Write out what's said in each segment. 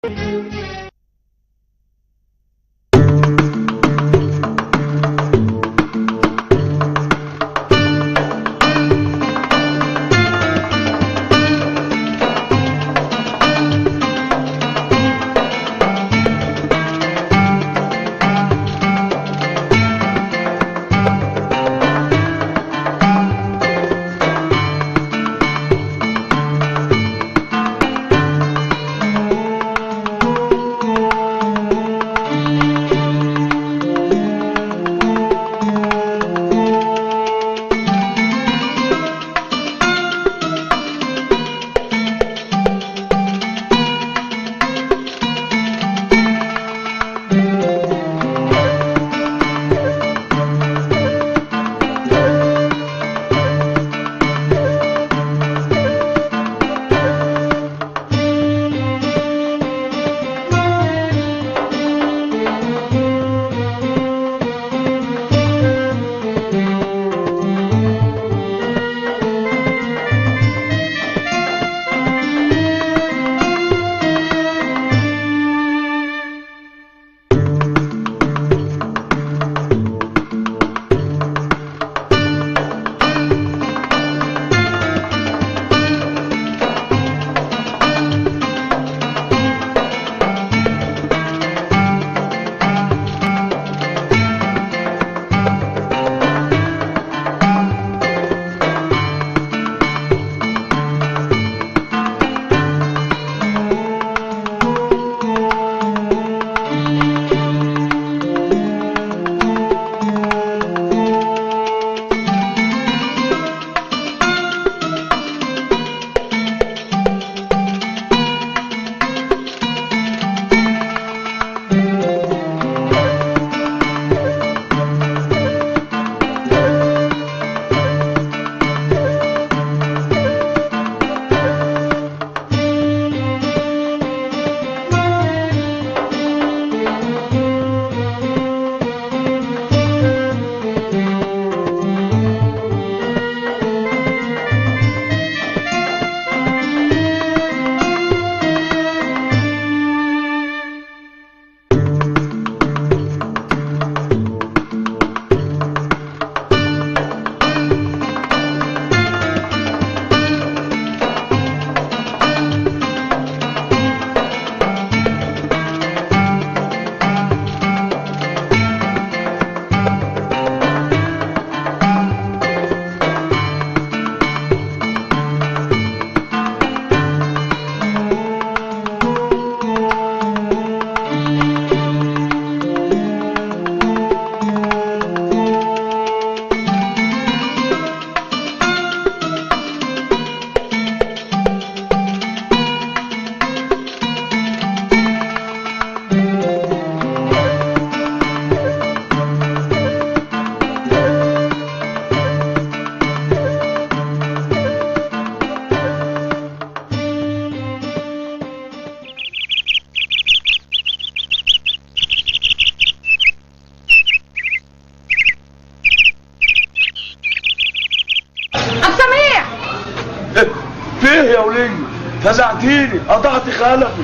فيه يا ولية فزعتيني قطعت خلفي.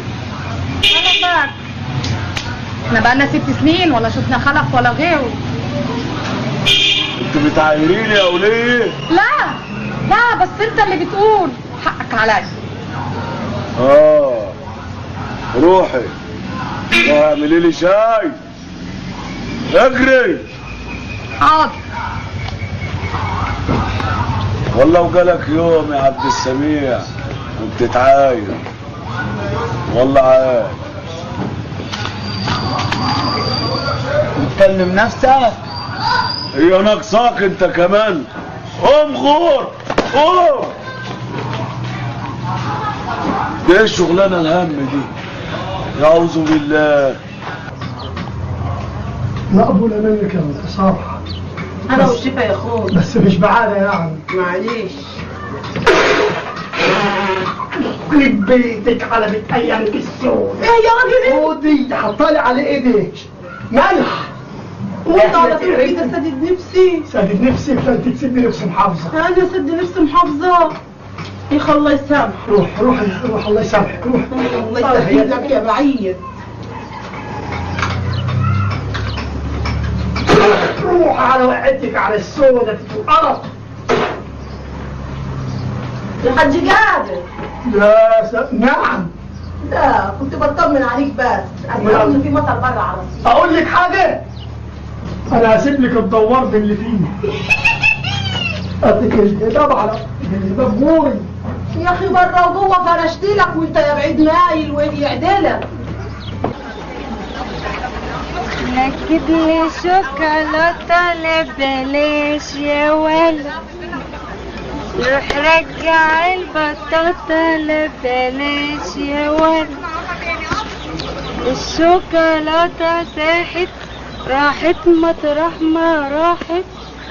خلفك؟ احنا بقالنا 6 سنين ولا شفنا خلف ولا غيره. انت بتعايريني يا ولية؟ لا لا بس انت اللي بتقول حقك عليا. روحي اعملي لي شاي اجري. حاضر. والله وجالك يوم يا عبد السميع وبتتعاير والله عاد. بتكلم نفسك؟ هي ناقصاك انت كمان؟ قوم غور قوم. ايه الشغلانه الهم دي؟ يعوذ بالله. مقبولة منك يا انتصار. انا والشفا يا اخوي. بس مش بعادة يعني. معليش. يخرب بيتك على بيت ايامك السود. ايه يا راجل؟ ودي حطالي على ايديك ملح. وانت على طول كده سدد نفسي. سدد نفسي فانت تسد نفس محافظة. انا سد نفسي محافظة. الله يسامحك. روح الله يسامحك، روح. الله يسهلك يا بعيد. روح على وقعتك على السودة في القرف. يا حاج قادر. نعم. لا كنت بطمن عليك بس، أسمع إن في مطر برا على طول. اقول لك حاجة، انا هسيب لك الدوار اللي فيه. اديك الباب على الباب موري. يا أخي برا وجوه فرشتلك وأنت يا بعيد مايل وإيه يعدلك. نكد لي شوكولاتة ببلاش يا ولد، روح رجع البطاطا ببلاش يا ولد، الشوكولاتة ساحت راحت مطرح ما راحت.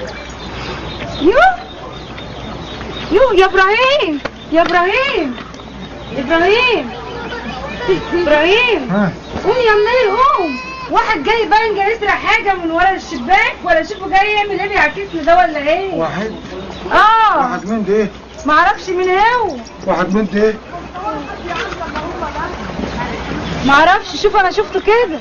يو يا ابراهيم، يا ابراهيم، ابراهيم، ابراهيم، قوم يا منير قوم. واحد جاي باين جاي يسرق حاجه من ورا الشباك، ولا شوفه جاي يعمل ايه بيعكسني ده ولا ايه؟ واحد مين ده؟ معرفش مين هو. واحد مين ده؟ معرفش، شوف انا شفته كده.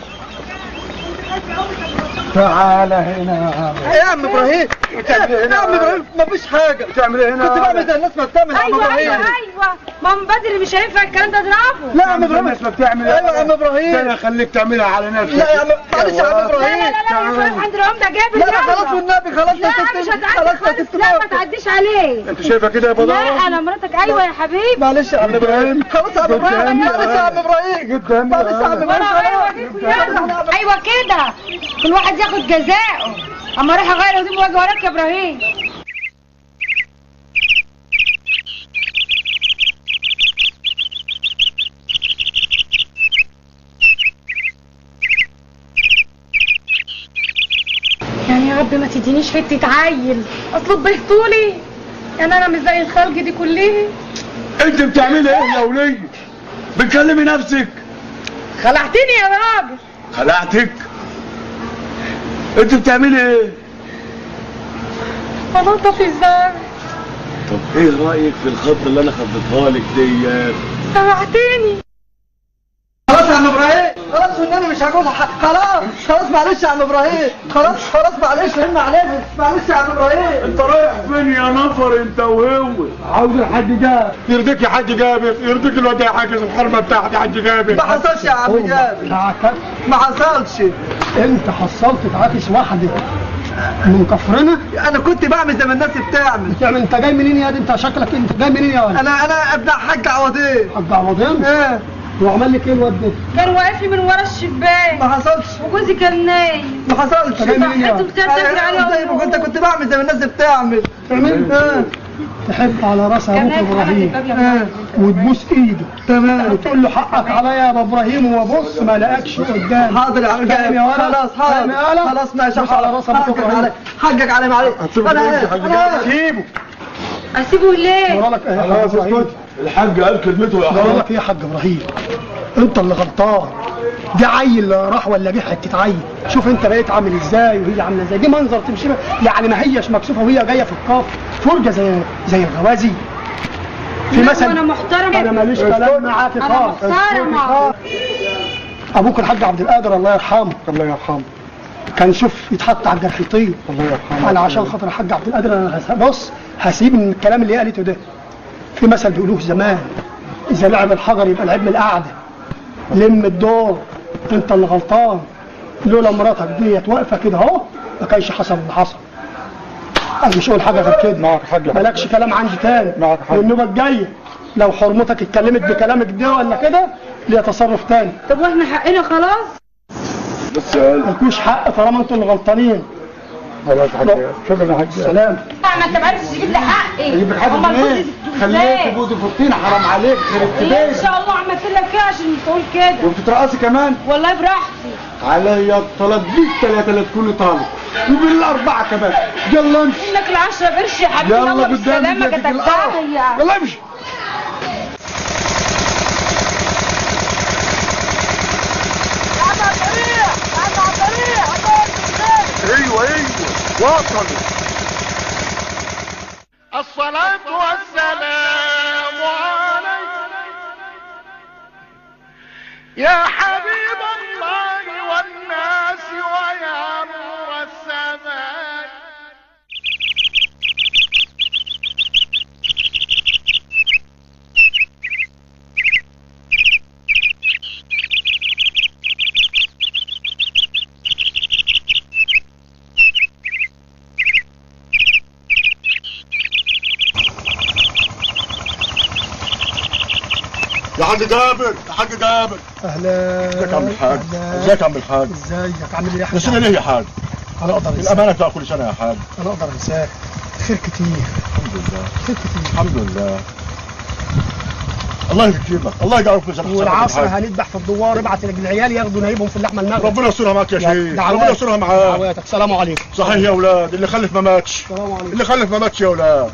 تعالى هنا. ايه يا عم ابراهيم؟ يا عم ابراهيم مفيش حاجه. بتعمل ايه هنا؟ كنت بعمل زي الناس ما بتعمل يا عم ابراهيم. ايوه ما من بدري مش هينفع الكلام ده اضربه. لا يا عم ابراهيم الناس ما بتعمل. ايوه يا عم ابراهيم. ده انا خليك تعملها على نفسك. لا يا عم معلش يا عم ابراهيم. لا يا ابراهيم عند العمده جاب لا خلاص والنبي خلاص. لا مش هتعدي خالص، لا ما تعديش عليه. انت شايفه كده يا بضاعه؟ لا انا مراتك. ايوه يا حبيبي. معلش يا عم ابراهيم. خلاص يا عم ابراهيم. معلش يا عم ابراهيم. معلش يا عم ابراهيم. ايوه كده، كل واحد ياخد جزاءه. اما اروح اغير هدومي واجي وراك يا ابراهيم. يعني يا رب ما تدينيش حته عيل، اصل بيحطولي يعني انا مش زي الخلق دي كلها. انت بتعملي ايه يا وليه؟ بتكلمي نفسك؟ خلعتني يا راجل. خلعتك؟ انت بتعملي ايه؟ بنضف ازاي؟ طب ايه رايك في الخط اللي انا خطيتها لك ديت؟ سمعتني. خلاص يا عم ابراهيم. خلاص والنبي مش هقول خلاص معلش يا عم ابراهيم. خلاص معلش هم علينا. معلش يا عم ابراهيم. انت رايح فين يا نفر انت وهو؟ عاوز الحاج جابر. يرضيك يا حاج جابر، يرضيك الواد حاجز الحرمه بتاعتي يا حاج جابر. ما حصلش يا عم جابر. ما حصلش. انت حصلت تعاكس واحده من كفرنا. انا كنت بعمل زي ما الناس بتعمل. انت جاي منين يا دي؟ انت شكلك انت جاي منين يا ولد؟ انا ابن حاج عوضين. حاج عوضين؟ ايه وعمل لك ايه الواد ده؟ كان واقف لي من ورا الشباك. ما حصلش. وجوزي كان نايم. ما حصلش. جاي منين يا ولد؟ زي ما كنت بعمل زي ما الناس بتعمل. تحب على راس ابوك ابراهيم وتبوس ايده. تمام. وتقول له حقك عليا يا ابو ابراهيم، وبص ما لقاكش قدام. حاضر يا عم جابر. خلاص حاضر. خلاص ماشي. بص على راس ابوك ابراهيم. حقك علي معلش. انا سيبه. اسيبه ليه؟ خلاص اسكت. الحاج قال كلمته يا بقول لك ايه يا حاج ابراهيم، انت اللي غلطان. ده عيل راح ولا جه حته عيل. شوف انت بقيت عامل ازاي وهي عامله ازاي. دي منظر تمشي يعني ما هيش مكسوفه وهي جايه في الكاف فرجه زي الغوازي. في مثل انا محترمه. انا ماليش كلام معاك خالص. انا محترمه. ابوك الحاج عبد القادر الله يرحمه. الله يرحمه. كان شوف يتحط على الجرحيطين. الله يرحمه. انا عشان خاطر الحاج عبد القادر انا بص هسيب من الكلام اللي قالته ده. في مثل بيقولوه زمان، اذا لعب الحجر يبقى لعب من القعده. لم الدور، انت اللي غلطان. لولا مراتك ديت واقفه كده اهو ما كانش حصل اللي حصل. انا مش هقول حاجه غير كده. معك حاجه. مالكش كلام عندي تاني. معك حاجه. والنوبه الجايه لو حرمتك اتكلمت بكلامك ده ولا كده ليها تصرف تاني. طب واحنا حقنا خلاص؟ بس مالكوش حق طالما انتوا اللي غلطانين. خلاص يا حاج. شكرا يا حاج. سلام. ما انت ما عرفتش تجيب لي حقي. اجيب لك حاجه منين؟ خليك تبوظ الفطين حرام عليك. خربت ان بيتك. شاء الله عملت لك ايه عشان تقول كده؟ وبتترقصي كمان؟ والله براحتي. عليا الطلب ليك 3 لكل طالب وبال4 كمان. يلا امشي. انك ال10 قرش يا حبيبي. يلا قدامي بالسلامه جاتك كتبتها القرف. هي. يلا امشي. ايوه وصلوا. الصلاة والسلام يا حبيب الله والناس ويا نور السماء. يا حاج جابر، يا حاج جابر. اهلا. ازيك يا عم الحاج؟ ازيك يا عم الحاج؟ ازيك عامل ايه يا حاج؟ نسينا ليه يا حاج؟ انا اقدر انساك. الامانه بتاع كل سنه يا حاج. انا اقدر انساك. خير كتير. الحمد لله. خير كتير. الحمد لله. الله يكرمك، الله يجعلك في زمن والعصر هندبح في الدوار، ابعت العيال ياخدوا نايبهم في اللحمه المغرب. ربنا يسترها معاك يا شيخ، ربنا يسترها معاك. دعواتك. السلام عليكم. صحيح يا اولاد، اللي خلف ما ماتش. السلام عليكم. اللي خلف ما ماتش يا اولاد.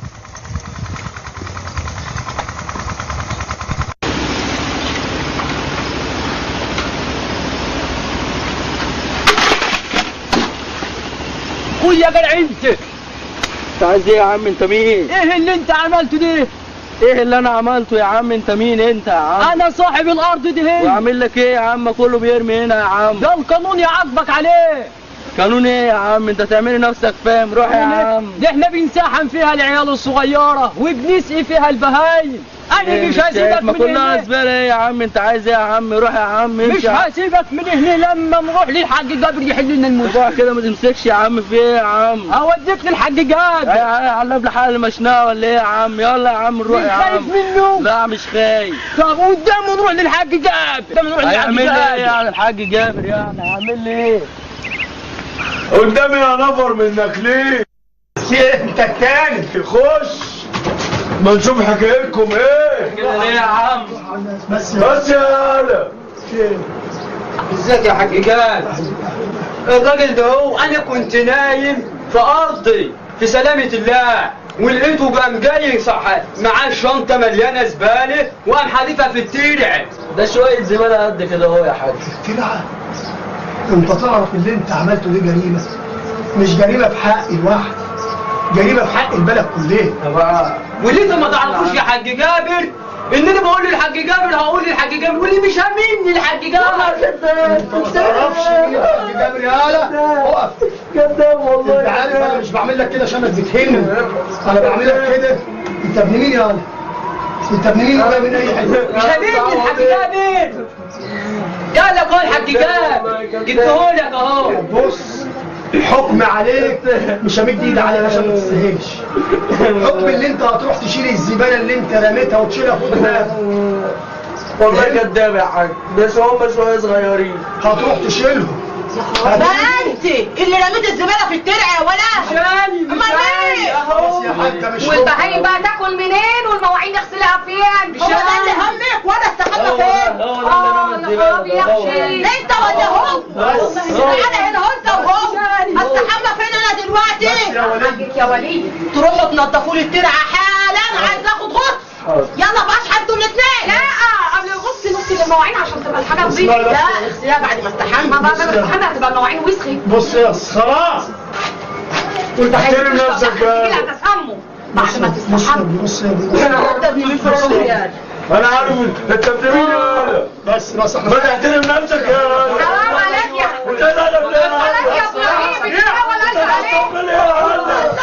قول يا جدع انت عايز ايه يا عم؟ انت مين؟ ايه اللي انت عملته ده؟ ايه اللي انا عملته يا عم؟ انت مين انت يا عم؟ انا صاحب الارض دي هي. وعامل لك ايه يا عم؟ كله بيرمي هنا يا عم. ده القانون يعاقبك عليه. قانون ايه يا عم؟ انت تعملي نفسك فاهم. روح يا عم. ده احنا بنساحن فيها العيال الصغيره وبنسقي فيها البهايم. انا مش هسيبك ما من كلها هنا. زباله. ايه يا عم؟ انت عايز ايه يا عم؟ روح يا عم. مش هسيبك من هنا لما نروح للحاج جابر يحل لنا المشكله. روح كده ما تمسكش يا عم. في ايه يا عم؟ هوديك للحاج جابر. علب لحال مشناه ولا ايه يا عم؟ يلا يا عم نروح يا عم. خايف منه؟ لا مش خايف. طب قدامه نروح للحاج جابر. قدامه نروح للحاج هيعمل لي ايه جابر. يعني الحاج جابر؟ يعني هيعمل لي ايه؟ قدامي يا نفر منك ليه؟ انت التاني تخش ما نشوف حكايتكم ايه؟ كده ليه يا عم؟ بس يا هلا. ازيك يا حاج جابر؟ الراجل ده هو انا كنت نايم في ارضي في سلامة الله ولقيته قام جاي صح معاه شنطة مليانة زبالة وقام حادفها في الترع. ده شوية زبالة قد كده اهو يا حاج. تلعب. انت تعرف اللي انت عملته دي جريمه، مش جريمه في حق الواحد، جريمه في حق البلد كلها. واللي انت ما تعرفوش يا حاج جابر ان انا بقول للحاج جابر هقول للحاج جابر واللي مش هاممني الحاج جابر. ما تعرفش مين الحاج جابر يا هلا. اقف. كذاب والله. انت عارف انا مش بعمل لك كده عشان بتهني، انا بعمل لك كده. انت ابن مين يا هلا؟ انت ابن مين ولا من اي حته؟ مش هاممني الحاج جابر. قال لك اهو الحاج جابر جبتهولك اهو. بص الحكم عليك مش همد ايدي عليك عشان ما تستاهلش. الحكم اللي انت هتروح تشيل الزباله اللي انت رميتها وتشيلها فوق دماغك. والله كداب يا حاج. بس هم شوية صغيرين. هتروح تشيلهم. بقى انت اللي رميت الزباله في الترع يا ولا؟ امال ايه؟ خلاص يا حاج مش والبهايم بقى تاكل منين والمواعين نغسلها فين؟ هو ده اللي همك وانا استخبى فين؟ انا خرابي يا اختي. انت ولا هو؟ تعالى هنا هو انت وهو. استحمى فين انا دلوقتي؟ يا ولد. يا وليد تروحوا تنضفوا لي الترعه حالا. عايز اخد غطس. يلا بقاش انتوا الاثنين. لا قبل الغسل نغسل المواعين عشان تبقى الحاجه نظيفه. لا اغسليها بعد ما استحمى. ما بعد ما تستحمى هتبقى المواعين وسخت. بص يا خلاص. احترم نفسك بقى. هتسموا بعد ما تستحمى. بص يا انا عارف انت ابن مين يا هلا. بس ما تحترم نفسك يا هلا. حرام عليك يا وانت لا عليك يا ابراهيم. بتحاول عليك.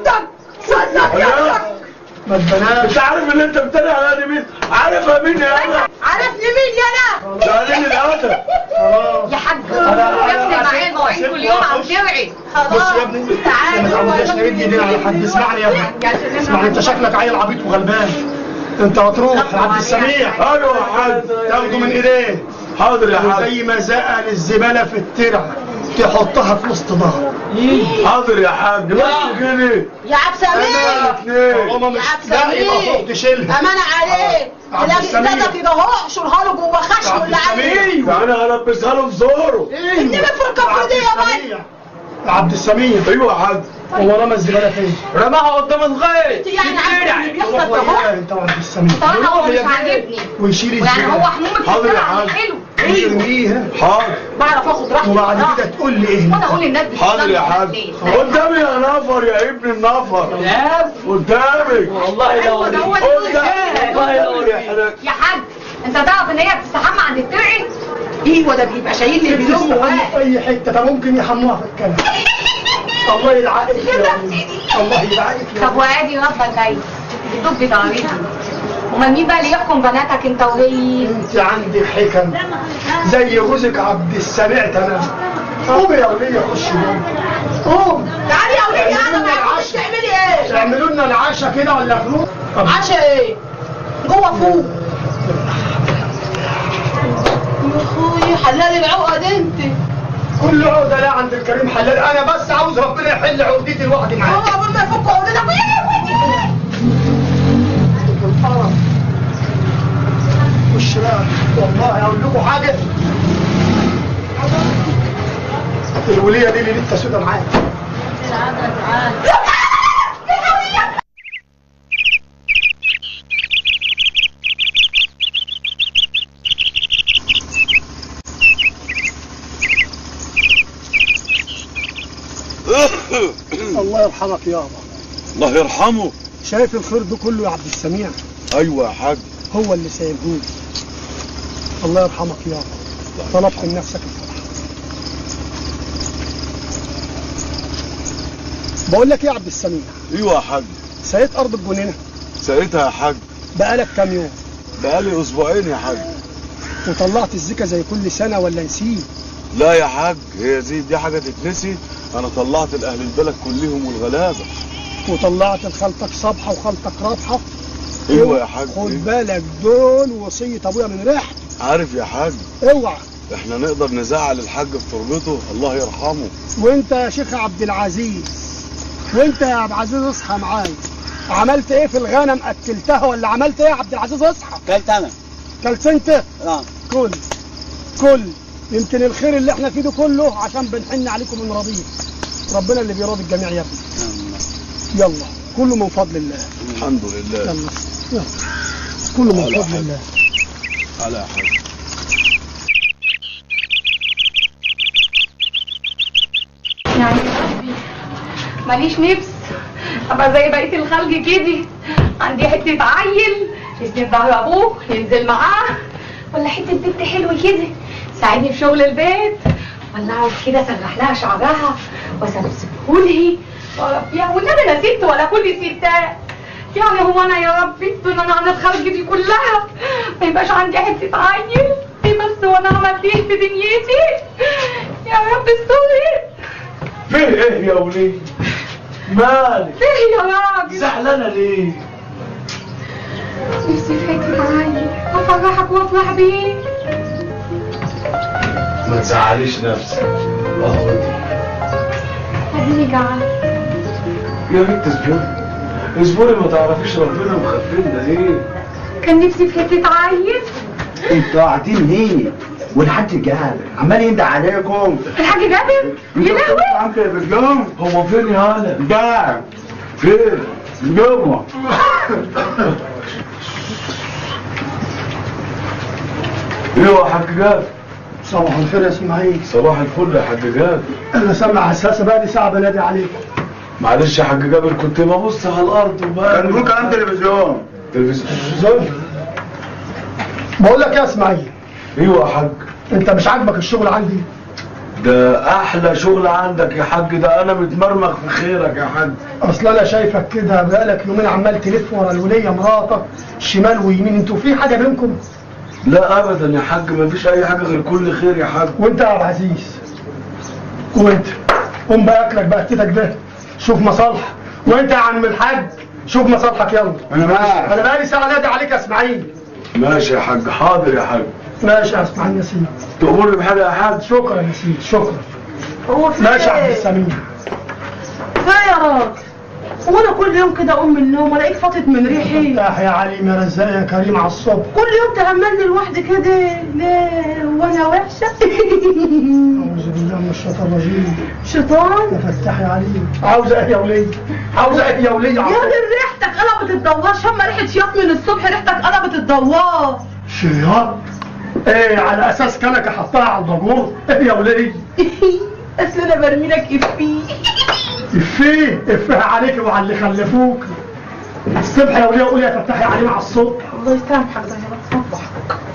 صدق يدك. ما تبناش. انت عارف اللي انت بتتريق على مين؟ عارفها مين يا هلا؟ عرفني مين يانا؟ سألني الهدى. يا حاج يغسل معايا المواعين كل يوم عم ترعي. بص يا ابني ما تعودناش نمد ايدينا على حد. اسمعني يا ابني، اسمعني. انت شكلك عيل عبيط وغلبان. انت هتروح لعبد السميع. ايوه يا حاج. تاخده من ايديه. حاضر يا حاج. زي ما زقل الزباله في الترع تحطها في وسط ظهره. حاضر يا حاج. بس كده يا عبد سمير. طالما مش لا يبقى فوق تشيلها. امانه عليك. تلاقي ايدك كده اهو شرها له جوه خشمه اللي عليه. يعني هلبسها له في زوره. انت في الكفر دي يا بني. عبد السميع. ايوه يا حاج. هو رمى الزباله فين؟ رماها قدام الغيط. يعني عارف بيحصل اهو. انت وعبد السميع. طبعا هو مش عاجبني. ويشيل يعني الزباله. هو حمومك حاضر يا الزرع حاج. حلو. يرميها. حاضر. بعرف اخد راحتي. وبعد كده تقول لي ايه؟ وانا اقول للناس حاضر يا حاج. قدامي يا نفر يا ابن النفر. قدامك. والله لو أيوة، ده هو والله لو يحرق. يا حاج انت تعرف ان هي بتستحمى عند الترعي؟ ايوه ده بيبقى شايل لي بلوم في اي حته، ده ممكن يحموها في الكلام. الله يلعقك يا ابني، الله يلعقك يا طب وادي ربك جاي بتطبي ضريبها. امال مين بقى اللي يحكم بناتك انت وهي؟ انت عندك حكم زي جوزك عبد السميع تمام. قومي يا وليه خشي جوه. قوم تعالي يا وليه انا معاكي تعملي ايه؟ تعملوا لنا العشاء كده ولا فلوس؟ عشاء ايه؟ جوه فوق يا اخوي حلال العقد انت. كل عقده لا عند الكريم حلال، انا بس عاوز ربنا يحل عقدتي لوحدي معاك. هو قبل ما يفك عقدتك خش بقى والله اقول لكم حاجه، الوليه دي اللي لسه سودة معاك. الله يرحمك يابا. الله يرحمه. شايف الخير ده كله يا عبد السميع؟ ايوه يا حاج. هو اللي سايبهولي. الله يرحمك يابا، طلبت من نفسك الفرحه. بقول لك ايه يا عبد السميع؟ ايوه يا حاج. سقيت ارض الجنينه؟ سقيتها يا حاج. بقالك كام يوم؟ بقالي اسبوعين يا حاج. وطلعت الزكاه زي كل سنه ولا نسيت؟ لا يا حاج، هي دي حاجه تتنسي؟ انا طلعت الاهل البلد كلهم والغلابه. وطلعت لخالتك صبحه وخالتك رابحه؟ ايوه يا حاج. خد بالك دول وصيه ابويا من ريحته. عارف يا حاج، اوعى احنا نقدر نزعل الحاج في تربته، الله يرحمه. وانت يا شيخ عبد العزيز، وانت يا عبد العزيز اصحى معايا، عملت ايه في الغنم؟ اكلتها ولا عملت ايه يا عبد العزيز؟ اصحى. كلت انا. كلت انت؟ اه. كل يمكن الخير اللي احنا فيه ده كله عشان بنحن عليكم من رضيع. ربنا اللي بيراضي الجميع يا ابني. يلا كله من فضل الله. الحمد لله. يلا كله من فضل الله. على حاجة. يعني ربي ماليش نفس ابقى زي بقيه الخلق كده، عندي حته عيل يسند ظهر ابوه ينزل معاه، ولا حته بنت حلوه كده تساعدني في شغل البيت، ولا اقعد كده اسرح لها شعرها واسبسبهولها واربيها، والنبي لا ست ولا كل الستات. يعني هو انا يا ربي دون انا عن الخلق دي كلها ما يبقاش عندي حته عيل؟ ايه بس وانا عملت ايه في دنيتي؟ يا رب استري. فيه ايه يا وليه؟ مالك؟ ليه يا راجل؟ زعلانه ليه؟ نفسي في حته عيل افرحك وافرح بيه. ما تزعليش نفسك. اهو اديني جعان. يا بنت اصبري اصبري، ما تعرفيش ربنا مخفلنا ايه. كان نفسي في حته عيل. انتوا قاعدين ليه؟ والحاج جابر عمال يندع عليكم. الحاج جابر؟ يا لهوي عم في اليوم هو فين يا هلا؟ ده فين؟ جوه. ايوه يا حاج جابر. صباح الخير يا اسماعيل. صباح الفل يا حاج جابر. انا سامع حساسه بقى لي ساعه بنادي عليك. معلش يا حاج جابر، كنت ببص على الارض وبقى كان بيقول كلام تلفزيون. تلفزيون. بقول لك يا اسماعيل. ايوه يا حاج. انت مش عاجبك الشغل عندي؟ ده احلى شغل عندك يا حاج، ده انا متمرمغ في خيرك يا حاج. اصل انا شايفك كده بقالك يومين عمال تلف ورا الوليه مراتك شمال ويمين، انتوا في حاجه بينكم؟ لا ابدا يا حاج، مفيش اي حاجه غير كل خير يا حاج. وانت يا عبد العزيز، وانت قوم بقى اكلك بقى كتك ده، شوف مصالحك. وانت يا عم الحاج شوف مصالحك يلا. انا معاك. انا بقالي ساعه نادي عليك يا اسماعيل. ماشي يا حاج. حاضر يا حاج. ماشي يا اسماعيل يا سيدي. تأمرني بحاجه يا حاج؟ شكرا يا سيدي شكرا. هو في ماشي يا عبد السميع. كفايه يا راجل. هو انا كل يوم كده اقوم من النوم الاقيك فاطت من ريحي؟ فتح يا عليم يا رزاق يا كريم على الصبح. كل يوم تهملني لوحدي كده ليه؟ وانا وحشه؟ اعوذ بالله من الشيطان الرجيم. شيطان؟ يا فتح يا عليم. عاوزه ايه يا وليه؟ عاوزه ايه يا وليه؟ يا دي ريحتك قلبت الدوار، شم ريحه شياط من الصبح، ريحتك قلبت الدوار. شياط؟ ايه على اساس كنكه حطها على الباجور؟ ايه يا وليه؟ اصل انا برمي لك افيه. افيه عليك وعلى اللي خلفوك. الصبح يا وليه قول يا فتحي عليه مع الصبح. الله يسامحك ده يا رب. صبحك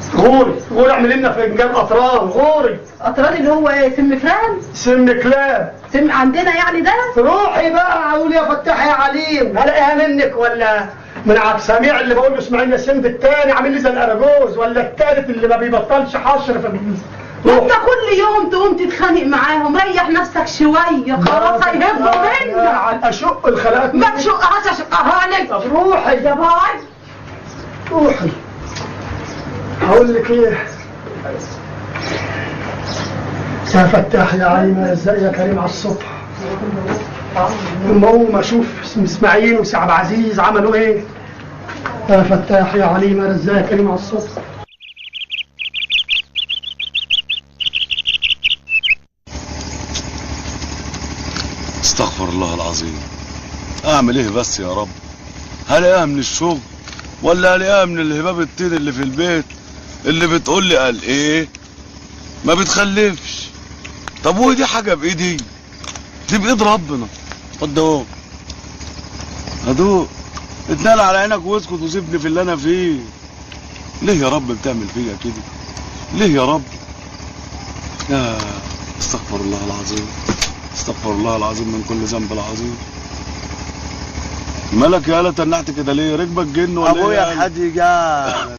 غوري غوري اعمل لنا فنجان قطران غوري. قطران اللي هو ايه؟ سم فران؟ سم كلاب. سم عندنا يعني ده؟ روحي بقى قولي يا فتاح يا عليم، هلاقيها منك ولا من عبد السميع اللي بقول له اسمع لنا السم التاني عامل لي زي الاراجوز، ولا التالت اللي ما بيبطلش حشر ما انت كل يوم تقوم تتخانق معاهم، ريح نفسك شويه خلاص هيهبوا منك. اشق الخلقات ما تشقهاش اشقها لك. طب روحي يا باي روحي. هقول لك ايه يا فتاح يا عليم يا رزاق يا كريم على الصبح، اما اقوم اشوف اسماعيل وسي عبد العزيز عملوا ايه. يا فتاح يا عليم يا رزاق يا كريم على الصبح. استغفر الله العظيم. اعمل ايه بس يا رب؟ هلاقيها من الشغل ولا هلاقيها من الهباب الطين اللي في البيت اللي بتقول لي قال ايه ما بتخلفش؟ طب ودي حاجه بايدي؟ دي بايد ربنا. خد هدوء اتنال على عينك واسكت وسيبني في اللي انا فيه. ليه يا رب بتعمل فيا كده؟ ليه يا رب؟ يا استغفر الله العظيم، استغفر الله العظيم من كل ذنب العظيم. مالك يالا تنحت كده ليه؟ ركبك جن ولا ايه؟ ابويا الحاج جاب.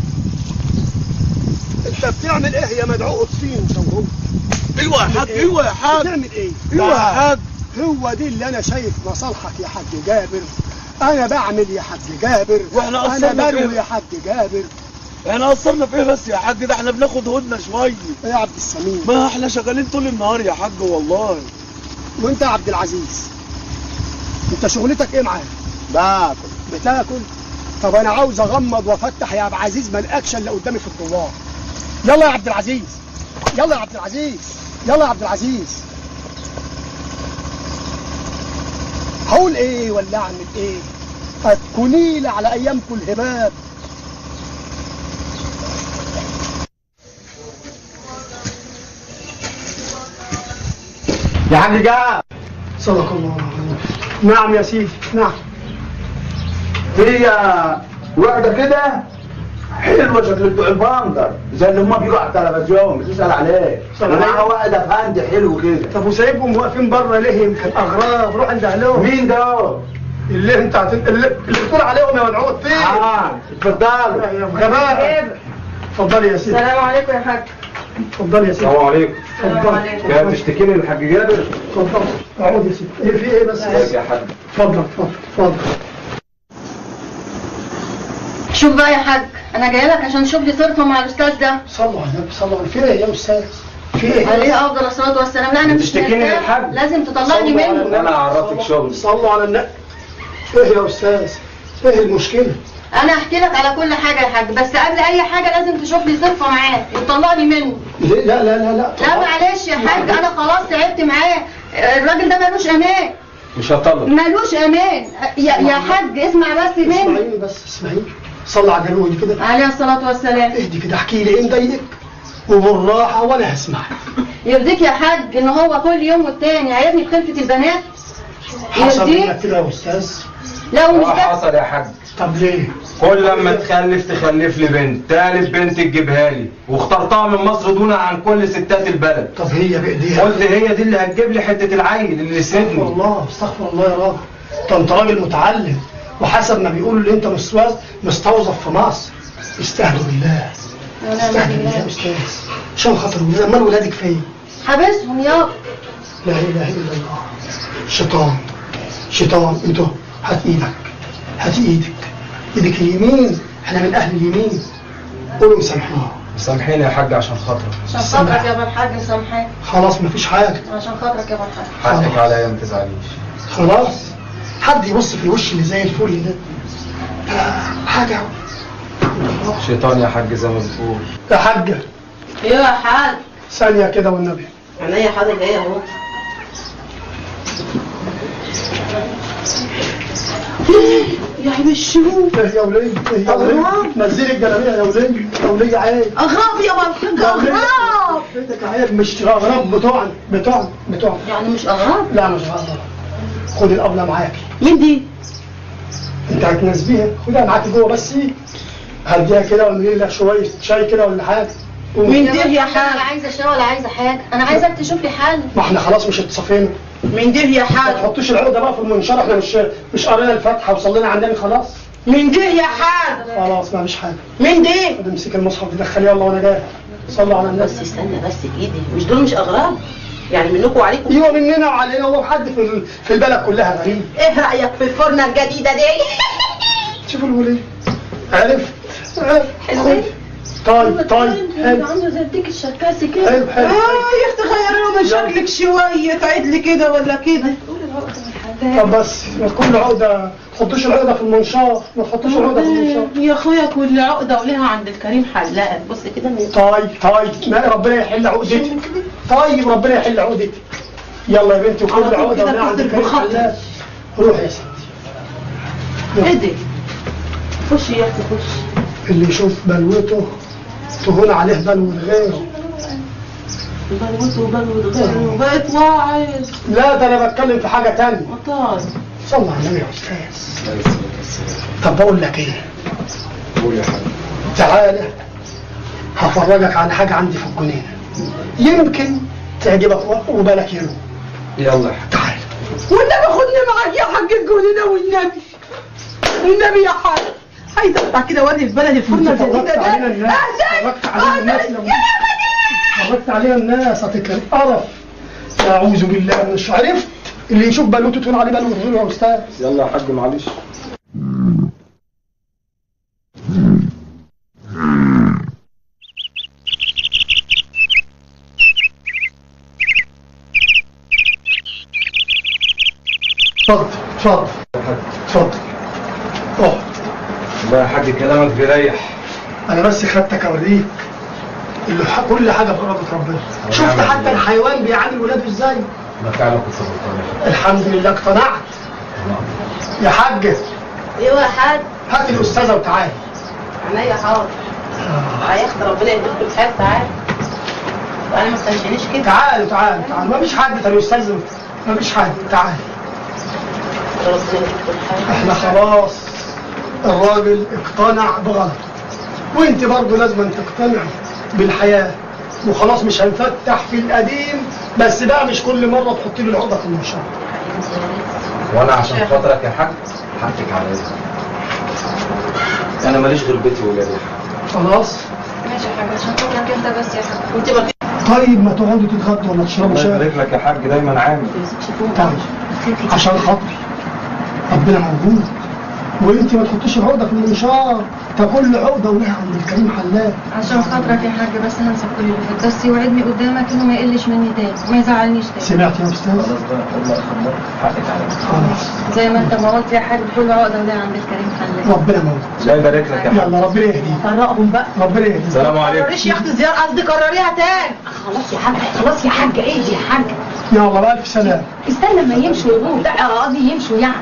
انت بتعمل ايه يا مدعو الصين انت وهو؟ ايوه يا حاج، ايوه يا حاج، بتعمل ايه؟ ايوه يا حاج. هو دي اللي انا شايف مصالحك يا حاج جابر. انا بعمل يا حاج جابر، واحنا انا قصرنا في بروي ايه؟ يا حاج جابر. احنا قصرنا في ايه بس يا حاج؟ ده احنا بناخد هدنه شويه. ايه يا عبد السميع؟ ما احنا شغالين طول النهار يا حاج والله. وانت يا عبد العزيز انت شغلتك ايه معايا؟ بتاكل. طب انا عاوز اغمض وافتح يا عبد العزيز، ما الاكشن اللي قدامي في الدوار. يلا يا عبد العزيز، يلا يا عبد العزيز، يلا يا عبد العزيز. هقول ايه ولا اعمل ايه؟ هتكونيلي على ايامكم الهباب. يا حاج جاب. صدق الله العظيم. نعم يا سيدي نعم. هي واحدة كده حلوة شكل بتوع البندر زي اللي هما بيجوا على التلفزيون بتسأل عليه، ومعاها واحد افندي حلو كده. طب وسايبهم واقفين بره ليه؟ يمكن اغراب. روح عند اهلهم. مين ده؟ اللي انت اللي بتقول عليهم يا مدعو الطين. اتفضلوا يا جماعه. اتفضلي يا سيدي. السلام عليكم يا حاج. اتفضلي يا سيدي. السلام عليكم. اتفضل. جاي تشتكي لي الحاج جابر؟ اتفضل. اقعد يا سيدي. ايه في ايه بس؟ يا حاج. اتفضل اتفضل اتفضل. شوف بقى يا حاج، انا جايه لك عشان شوف لي صورته مع الاستاذ ده. صلوا على النبي صلوا على. في ايه يا استاذ؟ في ايه؟ عليه افضل الصلاه والسلام. لا انا مش تشتكيني مرتاح. للحاج؟ لازم تطلعني منه. انا اعرفك شغل. صلوا على النبي. ايه يا استاذ؟ ايه المشكله؟ انا احكي لك على كل حاجه يا حاج، بس قبل اي حاجه لازم تشوف لي صرفه معاه وتطلعني منه. ليه؟ لا لا لا لا. لا معلش يا حاج، انا خلاص تعبت معاه. الراجل ده ملوش امان. مش هطلق. ملوش امان. يا حاج اسمع بس مني. اسمعيني بس اسمعيني. صلي على النبي كده. عليه الصلاه والسلام. اهدي كده احكي لي ايه مضايقك وبالراحه وانا هسمعك. يرضيك يا حاج ان هو كل يوم والتاني عايزني بخلفه البنات؟ حصل يرضيك؟ لك كده يا استاذ؟ لا ومش بس. حصل يا حاج. طب ليه؟ كل لما تخلف لي بنت، تالت بنت تجيبها لي، واخترتها من مصر دون عن كل ستات البلد. طب هي بايديها. قلت هي دي اللي هتجيب لي حته العيل اللي استغفر يسندني. الله استغفر الله يا راجل. ده انت راجل متعلم، وحسب ما بيقولوا اللي انت مستوظف في مصر. استهدوا بالله. استهدوا بالله يا استاذ. عشان خاطر ولادك. امال ولادك فين؟ حابسهم يابا. لا اله الا الله. شيطان انتوا. هات ايدك، هات ايدك اليمين. احنا من اهل اليمين. قولوا مسامحينه. سامحيني يا حاج عشان خاطرك. عشان خاطرك يا ابو الحاج مسامحاك. خلاص مفيش حاجه. عشان خاطرك يا ابو الحاج. حقك عليا ما تزعليش. خلاص. حد يبص في الوش اللي زي الفل ده حاجه. شيطان يا حاج زي ما بتقول. يا حاجه. ايوه يا حاج. ثانيه كده والنبي. عينيا حاضر جايه اهو. يا عم الشوف. ايه يا وليه؟ ايه يا وليه؟ نزلي الجلابيه يا وليه. يا وليه عيب. اغراب يا الحاج اغراب. بيتك عيب. مش اغراب. بتوعنا. يعني مش اغراب؟ لا مش اغراب. خدي الابله معاكي. مين دي؟ انت هتناسبيها. خدها معاكي جوه بس. هديها كده ونقول لك شويه شاي كده ولا حاجه. من ده يا حاج؟ لا عايزه شاي ولا عايزه حاجه، انا عايزك تشوف لي حل. ما احنا خلاص مش اتصفينا. من ده يا ما حاج؟ تحطوش العقده بقى في المنشار، احنا مش قرينا الفاتحه وصلينا على النبي خلاص. من ده يا حاج؟ خلاص ما فيش حاجه. من ده؟ امسك المصحف تدخل يلا وانا جاي. صلوا على النبي. بس استنى بس بايدي، مش دول مش اغراب يعني منكم وعليكم؟ ايوه مننا وعلينا، هو حد في البلد كلها غريب. ايه رايك في الفرنه الجديده دي؟ شوفوا الوليه عرفت حلوين. طيب عامله زي الديك الشركاسي كده. حلو يا اختي غيروا من شكلك شويه، تعيد لي كده ولا كده؟ طب بس كل عقده ما تحطوش العقده في المنشار، ما تحطوش العقده في المنشار. يا اخويا كل عقده ولها عند الكريم حلاق. بص كده طيب ما ربنا يحل عقدتك. طيب ربنا يحل عقدتك. يلا يا بنتي، وكل عقده ولها عند الكريم حلاق. روح يا ستي. ايدي خشي يا اختي خشي. اللي يشوف بلوته تهون عليه بلوة غيره. بلوته غيره بقت واعظ. لا ده انا بتكلم في حاجه ثانيه. طيب صلى على النبي يا استاذ. طب بقول لك ايه؟ قول يا حبيبي. تعالى هفرجك على حاجه عندي في الجنينه، يمكن تعجبك وبالك يلو. يلا يا حبيبي. تعالى. والنبي خدني معاك يا حاج الجنينه والنبي يا حاج. عايزه اطلع كده اوري البلد الفرنه الجديده ده. فرجت علينا الناس هتتقرف. اعوذ بالله من الشر. عرفت اللي يشوف بلوته تقول عليه بلوه غيره يا استاذ. يلا يا حاج معلش. اتفضل اقعد. والله يا حاج كلامك بيريح. انا بس خدتك اوريك اللي كل حاجه بإرادة ربنا. شفت حتى الحيوان بيعامل ولاده ازاي؟ ما فعلا كنت غلطان. الحمد لله اقتنعت. يا حاج. ايوه يا حاج. هات الاستاذه وتعالى. عينيا حاضر. يا اختي ربنا يديكم الخير. تعالى. وانا ما استنشنيش كده. تعالوا ما فيش حد يا استاذ، ما فيش حد. تعالى. ربنا يديكم الخير. احنا خلاص الراجل اقتنع بغلطه، وانت برضه لازم تقتنع بالحياه، وخلاص مش هنفتح في القديم، بس بقى مش كل مره تحط لي العقده في المنشار. وانا عشان خاطرك يا حاج حقك عليا. انا ماليش غير بيتي وولادي. خلاص ماشي يا حاج، عشان خاطرك انت بس يا حاج. وانت ما طيب ما تقعدوا تتغدوا ولا تشربوا الله شاي؟ يبارك لك يا حاج دايما عامل. طيب عشان خاطري ربنا موجود، وانت ما تحطيش العقده في المنشار، ده كل عقده ولها عند الكريم حلاق. عشان خاطرك يا حاج بس هنسى كل اللي فات، بس يوعدني قدامك انه ما يقلش مني تاني وما يزعلنيش تاني. سمعت يا استاذ؟ خلاص بقى الله يخليك حقك عليا. خلاص زي ما انت ما قلت يا حاج كل عقده ولها عند الكريم حلاق. ربنا موجود. الله يبارك لك يا حاج. يلا ربنا يهديك. فرقهم بقى. ربنا يهديك. السلام عليكم. معلش يا اختي زيار قصدي كرريها تاني. خلاص يا حاج، خلاص يا حاج، ايه يا حاج؟ يلا بألف سلام. استنى ما يمشوا يقولوا، لا قصدي يمشوا يعني.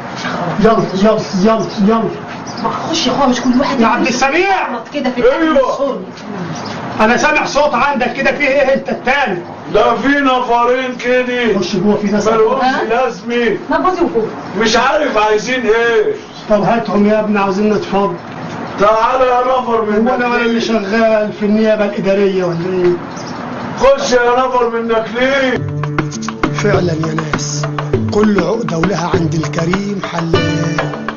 يلا ما خش يا اخويا، مش كل واحد يا عبد السميع. كده في ايوه انا سامع صوت عندك كده، فيه ايه انت التاني؟ ده في نفرين كده خش جوه في ناس. مالهمش لازمه، ما جوزي وفوق. مش عارف عايزين ايه. طب هاتهم يا ابني، عاوزين نتفضل. تعالى يا نفر هو منك انا اللي ليه؟ شغال في النيابه الاداريه ولا ايه؟ خش يا نفر منك ليه؟ فعلا يا ناس كل عقده ولها عند الكريم حلاق.